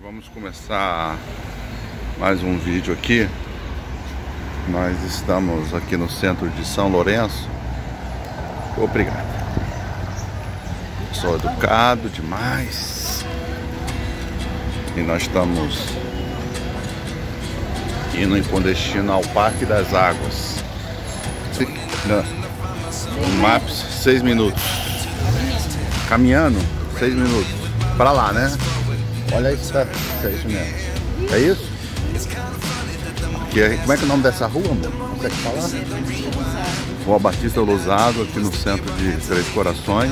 Vamos começar mais um vídeo aqui. Nós estamos aqui no centro de São Lourenço. Obrigado. Sou educado demais. E nós estamos indo com destino ao Parque das Águas. No Maps, 6 minutos. Caminhando, 6 minutos. Pra lá, né? Olha isso, tá? É isso mesmo. É isso? Como é que é o nome dessa rua, amor? Consegue falar? Rua Batista Lousado, aqui no centro de Três Corações.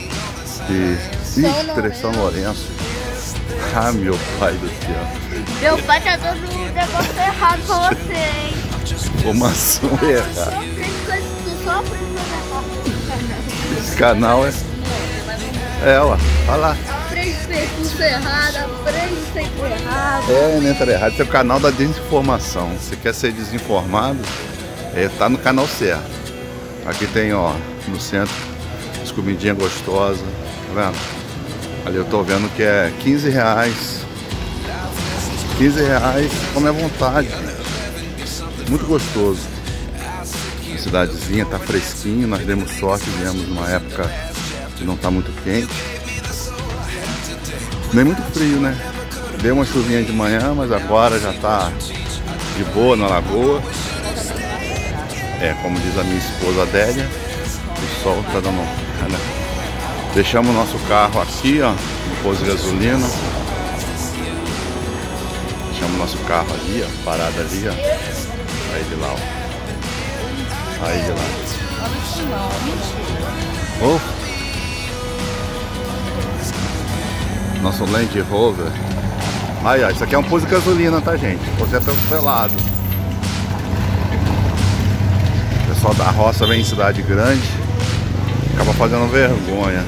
São Lourenço. Ah, meu pai do céu. Meu pai tá dando um negócio errado pra você, hein? Informação errada. Esse canal é... ó. Olha lá. Aprende percurso errado, aprende sempre errado. Não tá errado. Esse é o canal da desinformação. Você quer ser desinformado? Tá no canal certo. Aqui tem, ó, no centro, as comidinhas gostosas. Tá vendo? Ali eu tô vendo que é 15 reais. 15 reais, come à vontade. Muito gostoso. A cidadezinha tá fresquinho. Nós demos sorte, viemos numa época que não tá muito quente. Nem muito frio, né? Deu uma chuvinha de manhã, mas agora já tá de boa na lagoa. Como diz a minha esposa Adélia, o sol tá dando... né? Deixamos o nosso carro aqui, ó, no posto de gasolina. Deixamos o nosso carro ali, ó, parado ali, ó. Aí de lá, ó. Aí de lá. Oh. Nosso Land Rover. Aí, ó, isso aqui é um posto de gasolina, tá, gente? Você é atropelado. O pessoal da roça vem em cidade grande, acaba fazendo vergonha.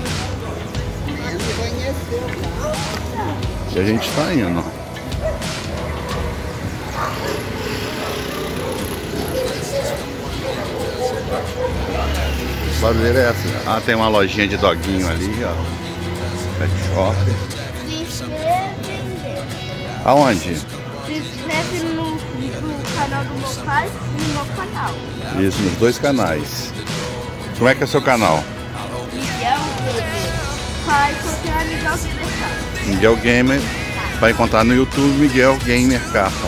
E a gente tá indo, ó. Que barulheira é essa? Ah, tem uma lojinha de doguinho ali, ó. Pet shop. Aonde? Se inscreve no canal do meu pai e no meu canal. Isso, nos dois canais. Como é que é o seu canal? Miguel Pai, Miguel Gamer. Miguel Gamer. Vai encontrar no YouTube Miguel Gamer Capa.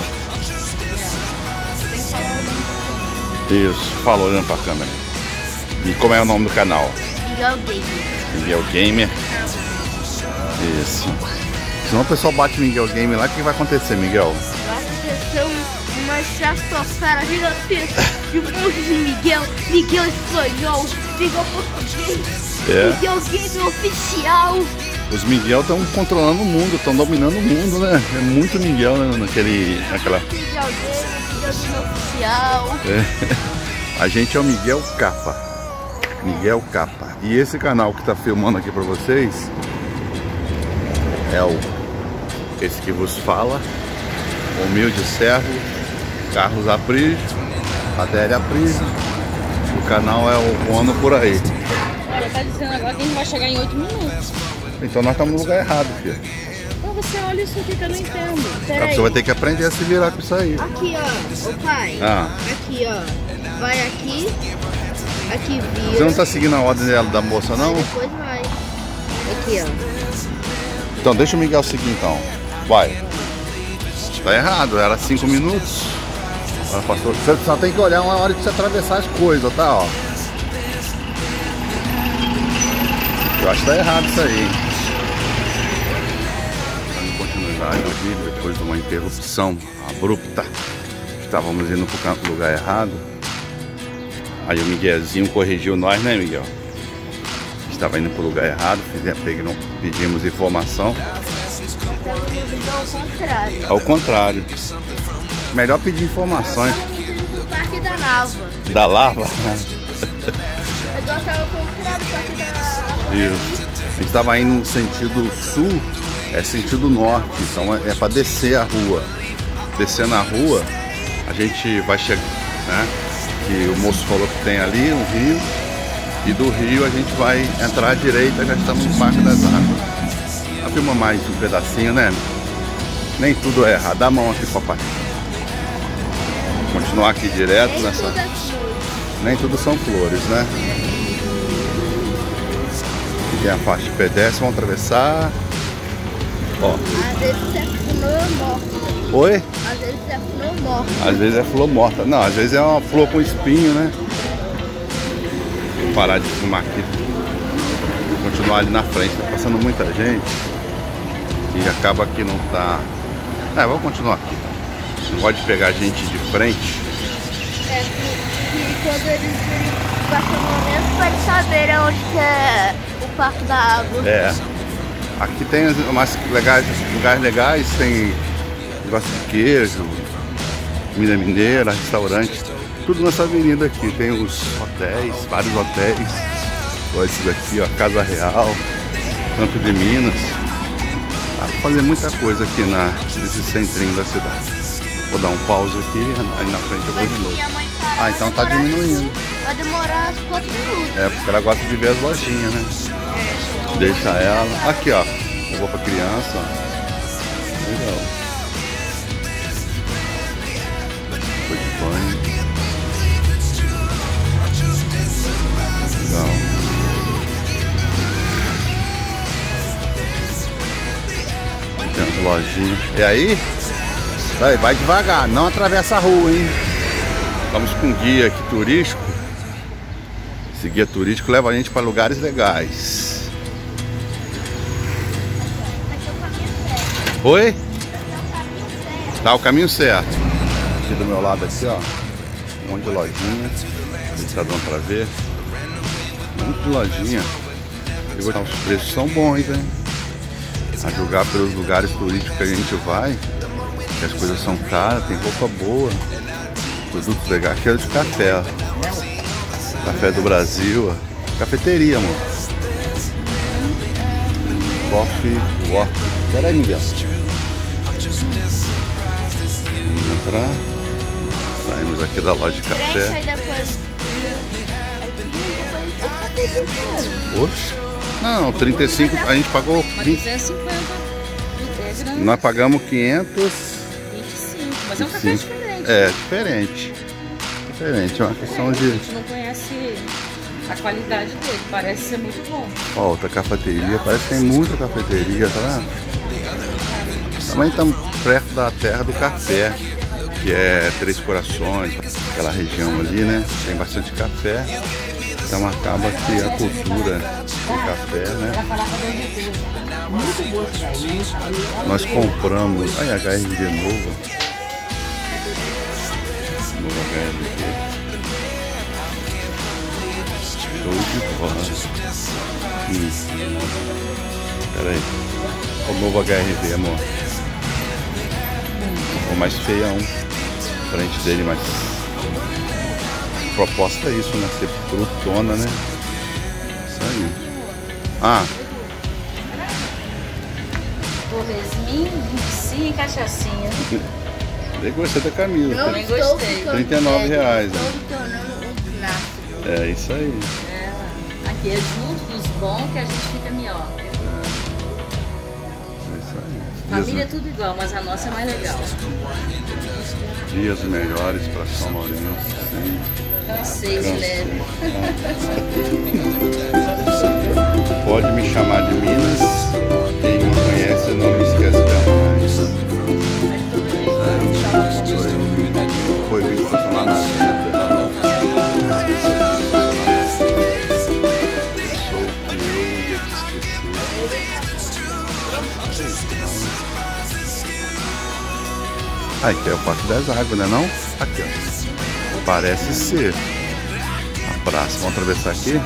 Isso, falou olhando pra câmera. E como é o nome do canal? Miguel Gamer. Miguel Gamer. Isso. Senão o pessoal bate Miguel Gamer lá, o que vai acontecer, Miguel? Vai acontecer uma estratosfera gigantesca de um monte de Miguel espanhol, Miguel português, Miguel Gamer oficial. Os Miguel estão controlando o mundo, estão dominando o mundo, né? É muito Miguel, né? naquela... Miguel Gamer oficial. A gente é o Miguel Capa. Miguel Capa. E esse canal que tá filmando aqui pra vocês é esse que vos fala, humilde servo, Carlos Aprígio, Adélia Aprígio. O canal é o Ano Por Aí. Olha, tá dizendo agora que a gente vai chegar em 8 minutos. Então nós estamos no lugar errado, filho. Então você olha isso aqui que eu não entendo. Pera aí. Você vai ter que aprender a se virar com isso aí. Aqui, ó, ô pai. Aqui, ó. Vai aqui. Aqui vira. Você não tá seguindo a ordem da moça, não? Depois vai. Aqui, ó. Então deixa o Miguel seguir então. Vai. Tá errado, era 5 minutos. Você só tem que olhar uma hora de você atravessar as coisas, tá? Ó. Eu acho que tá errado isso aí. Dando continuidade ao vídeo, depois de uma interrupção abrupta, estávamos indo pro lugar errado. Aí o Miguelzinho corrigiu nós, né, Miguel? Estava indo pro lugar errado, pedimos informação. Ao contrário. Melhor pedir informações. No Parque da Lava. Da lava? Eu gostava do Parque da Lava. Isso. A gente estava indo no sentido sul, sentido norte. Então é para descer a rua. Descer na rua, a gente vai chegar, né? Que o moço falou que tem ali um rio. E do rio a gente vai entrar à direita, já estamos no Parque das Águas. Filma mais um pedacinho, né? Nem tudo é errado. Dá a mão aqui, papai. Vou continuar aqui direto nessa... Nem tudo são flores, né? Aqui tem a faixa de pedestre, vamos atravessar. Ó. Às vezes é flor morta. Oi? Às vezes é flor morta. Às vezes é flor morta. Não, às vezes é uma flor com espinho, né? Vou parar de filmar aqui. Vou continuar ali na frente. Tá passando muita gente. E acaba que não tá... vamos continuar aqui. Não pode pegar gente de frente. É que quando eles virem o estacionamento, para eles saberem onde que é o Parque da Água. É. Aqui tem umas lugares legais, tem negócio de queijo, comida mineira, restaurante, tudo nessa avenida aqui. Tem os hotéis, vários hotéis. Olha esses aqui, ó, Casa Real, Campo de Minas. Dá pra fazer muita coisa aqui nesse centrinho da cidade. Vou dar um pause aqui, aí na frente eu vou de novo. Ah, então tá diminuindo. Vai demorar 4 minutos. É, porque ela gosta de ver as lojinhas, né? Deixa ela. Aqui, ó. Eu vou pra criança. Legal. Foi de banho. Legal. Tem as lojinhas. E aí? Vai devagar, não atravessa a rua, hein? Estamos com um guia aqui turístico. Esse guia turístico leva a gente para lugares legais. Oi? Tá o caminho certo. Aqui do meu lado aqui, ó. Um monte de lojinha. Não tá dando pra ver. Um monte de lojinha. E os preços são bons, hein? A julgar pelos lugares turísticos que a gente vai, que as coisas são caras, tem roupa boa, produtos legais. Aqui é de café, ó. Café do Brasil, ó. Cafeteria, amor. Coffee, water. Pera aí, Miguel. Vamos entrar. Saímos aqui da loja de café. Oxe. Não, 35, a gente pagou 20. 250. Nós pagamos 525, mas é um café diferente. É, diferente. Diferente, é uma questão de... A gente não conhece a qualidade dele, parece ser muito bom. Ó, outra cafeteria, parece que tem muita cafeteria, tá vendo? Também estamos perto da terra do café, que é Três Corações, aquela região ali, né? Tem bastante café. Então acaba que a cultura do café, né? Nós compramos... Aí a HRD nova. Nova HRD. Show de bola. Pera aí. O novo HRD, amor. O mais feião. Frente dele, mais... proposta é isso, né? Ser frutona, né? Isso aí. Ah. Torresminho, 25 e cachaçinha. Eu gostei da camisa. Também gostei. R$39. Né? É isso aí. É, aqui é junto dos bons que a gente fica melhor. É isso aí. Família é tudo igual, mas a nossa é mais legal. Dias melhores para São Lourenço. Sim. Cansei de leve. Pode me chamar de Minas. Quem me conhece não me esquece jamais. Foi vir funcionar na vida. Sou o que eu ia te esquecer. Aí que é o Parque das Águas, né não? Aqui, ó. Parece ser a praça. Vamos atravessar aqui?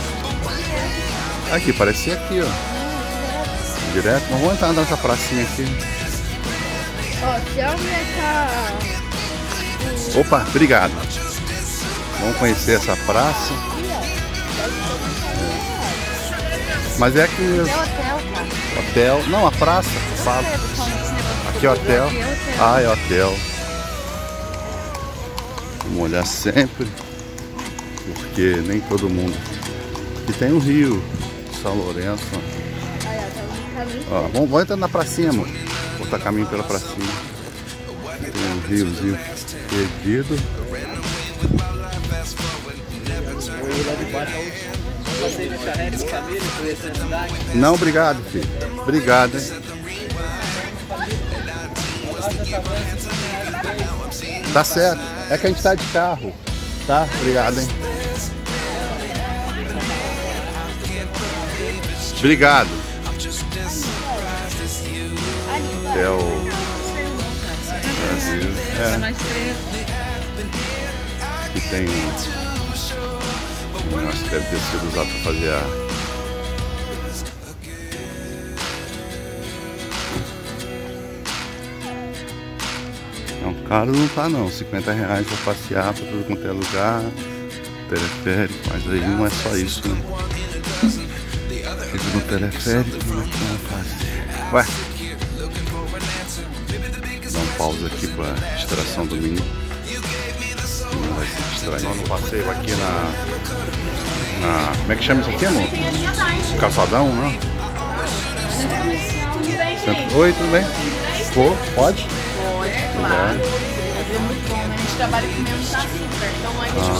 Aqui, parece ser aqui, ó. Direto. Mas vamos entrar nessa pracinha aqui. Ó, se aumentar... Opa, obrigado. Vamos conhecer essa praça. Mas é aqui mesmo. É hotel, cara. Hotel. Não, a praça. Fala. Aqui é hotel. Ah, é hotel. Vamos olhar sempre, porque nem todo mundo. Aqui tem o rio, São Lourenço. Ó, vamos entrar na pracinha, amor. cortar caminho pela pracinha. Tem um riozinho perdido. Não, obrigado, filho. Obrigado, hein? Tá certo. É que a gente tá de carro. Tá? Obrigado, hein? Obrigado. É o Brasil. Que tem. Acho que deve ter sido usado para fazer a. Não, caro não tá não. R$50 para passear para tudo quanto é lugar. Teleférico, mas aí não é só isso, né? Fico no teleférico, não é fácil. Ué. Dá um pausa aqui para distração do menino. Não vai se distrair. Nós no passeio aqui na. Como é que chama isso aqui, amor? Calçadão, não? Oi, tudo bem? Pô, pode? Pode, claro. É muito bom, né? A gente trabalha com o mesmo açúcar. Então a gente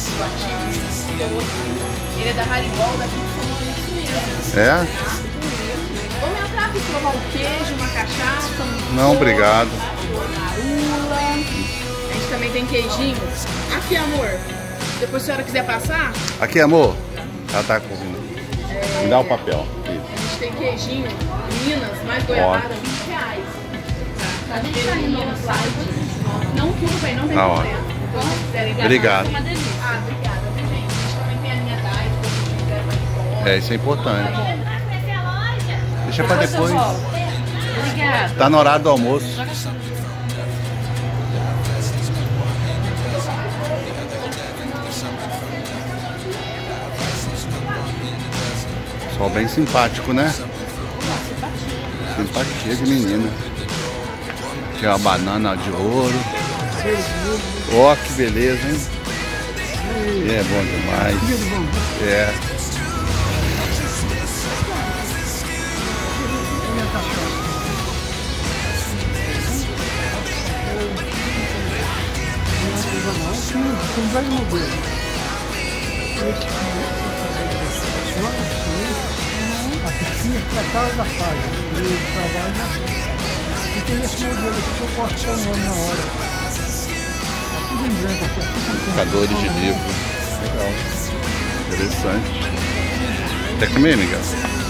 ele é da Haribol, daqui de São Paulo. É? Vamos entrar aqui provar um queijo, uma cachaça, não, obrigado. Marula. A gente também tem queijinho. Aqui, amor. Depois, se a senhora quiser passar. Aqui, amor. Ela tá com. Me dá o papel. A gente tem queijinho, Minas, mais goiabada, R$20. Tá de Minas, light. Não, tudo bem, não tem problema. Obrigado. Obrigada, gente. A gente também tem a linha Diet, se quiser, é, isso é importante. Deixa pra depois. Obrigada. Tá no horário do almoço. Pessoal bem simpático, né? Simpatia de menina. Tem uma banana de ouro. Ó, que beleza, hein? É bom demais. É. Tem vários modelos. A piscina é a casa da fase. Ele trabalha. E tem esse modelo aqui que eu posso pôr o nome na hora. Tudo em branco aqui. Educadores de livro. Legal. Interessante. Quer comer, Miguel?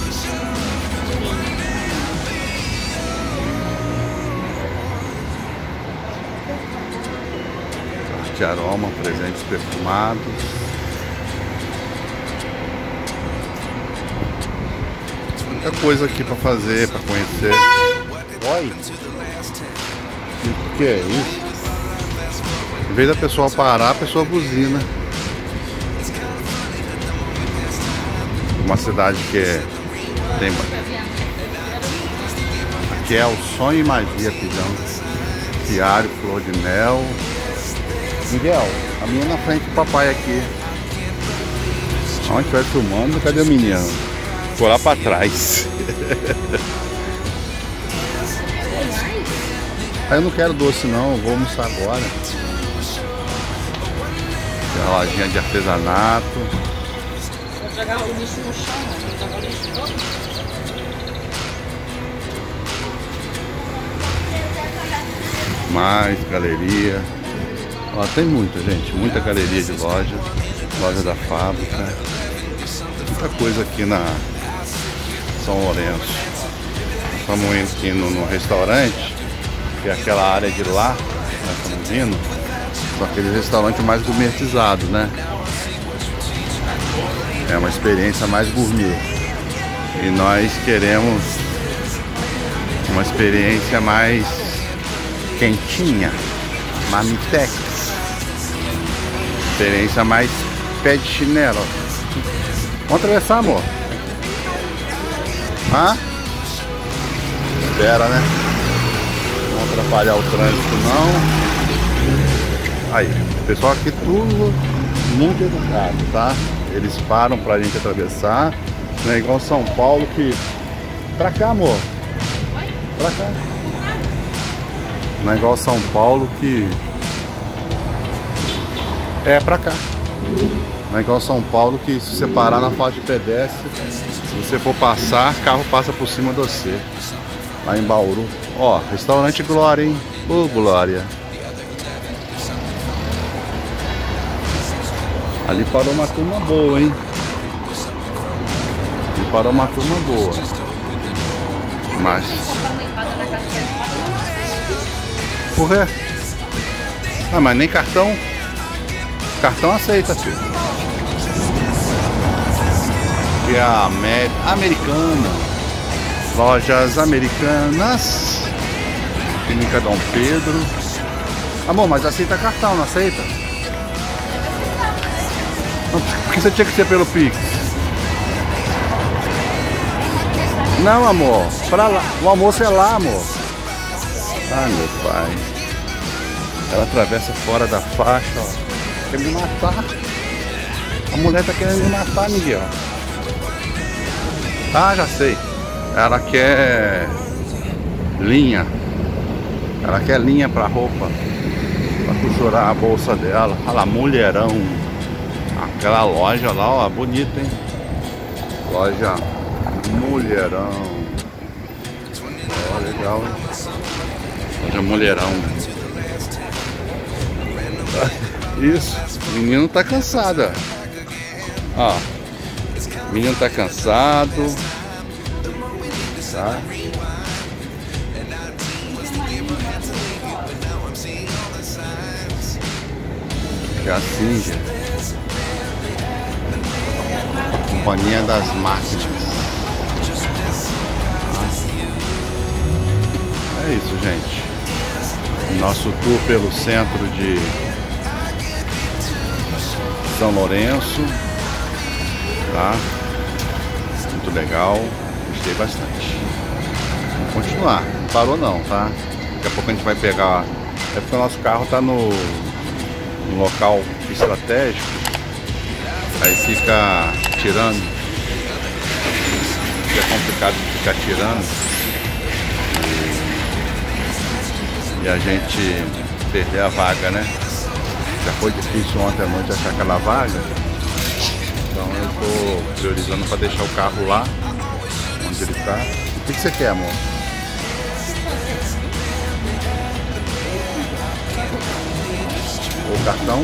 De aroma, presentes perfumados. Muita coisa aqui para fazer, para conhecer. Oi! O que é isso? Em vez da pessoa parar, a pessoa buzina. Uma cidade que tem. Aqui é o Sonho e Magia, Pidão. Piário, flor de mel. Miguel, a minha na frente do papai aqui. Onde estiver filmando, cadê o menino? Vou lá pra trás. Aí eu não quero doce não, eu vou almoçar agora. Tem uma lojinha de artesanato. Vou jogar o lixo no chão, vou jogar o lixo todo. Mais galeria. Ó, tem muita, gente, muita galeria de loja. Loja da fábrica. Muita coisa aqui na São Lourenço. Estamos indo no restaurante, que é aquela área de lá, nós estamos indo. Só aquele restaurante mais gourmetizado, né? É uma experiência mais gourmet. E nós queremos uma experiência mais quentinha, marmitex. Experiência mais pé de chinelo. Vamos atravessar, amor? Hã? Espera, né? Não vamos atrapalhar o trânsito, não. Aí, o pessoal aqui tudo muito educado, tá? Eles param pra gente atravessar. Não é igual São Paulo que... Pra cá, amor. Pra cá. Não é igual São Paulo que é pra cá. Não é igual São Paulo que se você parar na faixa de pedestre, se você for passar, carro passa por cima de você. Lá em Bauru. Ó, restaurante Glória, hein? Ô, Glória. Ali parou uma turma boa, hein? Ali parou uma turma boa. Mas... por quê? Ah, mas nem cartão? Cartão aceita, filho. Aqui é a Americana. Lojas Americanas. Clínica Dom Pedro. Amor, mas aceita cartão, não aceita? Não, por que você tinha que ser pelo Pix? Não, amor. Pra lá. O almoço é lá, amor. Ai, meu pai. Ela atravessa fora da faixa, ó. Quer me matar. A mulher tá querendo me matar, Miguel. Ah, já sei. Ela quer linha. Ela quer linha pra roupa, pra costurar a bolsa dela. Olha lá, mulherão. Aquela loja lá, ó, bonita, hein? Loja mulherão. Ó, legal, hein? Loja mulherão. Isso, o menino tá cansado, ó. O menino tá cansado. Tá? É assim, gente. Companhia das Máquinas. É isso, gente. Nosso tour pelo centro de São Lourenço, tá? Muito legal, gostei bastante. Vamos continuar, não parou não, tá? Daqui a pouco a gente vai pegar, é porque o nosso carro tá no local estratégico, aí fica tirando, é complicado ficar tirando e a gente perder a vaga, né? Já foi difícil ontem à noite achar aquela vaga, então eu tô priorizando para deixar o carro lá onde ele tá. O que você quer, amor? O cartão?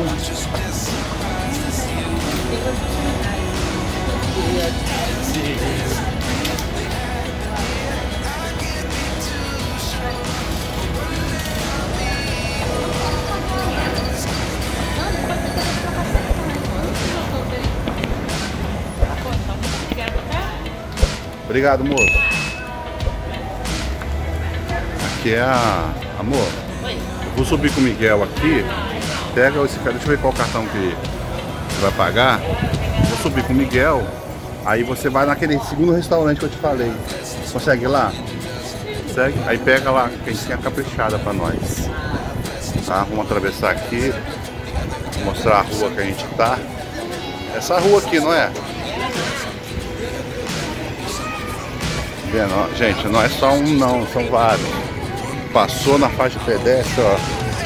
Obrigado, moço. Aqui é a... Amor, eu vou subir com o Miguel aqui. Pega esse cara, deixa eu ver qual cartão que você vai pagar. Vou subir com o Miguel. Aí você vai naquele segundo restaurante que eu te falei. Consegue ir lá? Consegue? Aí pega lá, que a gente tem a caprichada pra nós. Tá? Vamos atravessar aqui. Mostrar a rua que a gente tá. Essa rua aqui, não é? Gente, não é só um não, são vários. Passou na faixa de pedestre, ó.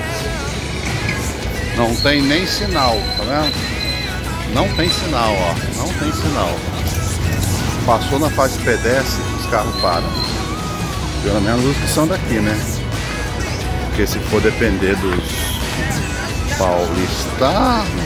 Não tem nem sinal, tá vendo? Não tem sinal, ó. Não tem sinal. Passou na faixa de pedestre, os carros param. Pelo menos os que são daqui, né? Porque se for depender dos paulistanos,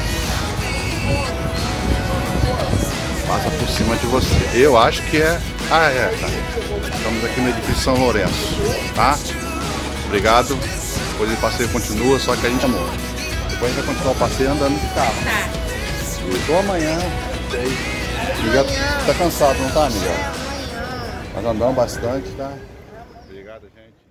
passa por cima de você. Eu acho que é... Ah, é, tá. Estamos aqui no edifício São Lourenço, tá? Obrigado. Depois o passeio continua, só que a gente amou. Depois a gente vai continuar o passeio andando de carro. Tá. E tô amanhã, sei. Miguel tá cansado, não tá, Miguel? Nós andamos bastante, tá? Obrigado, gente.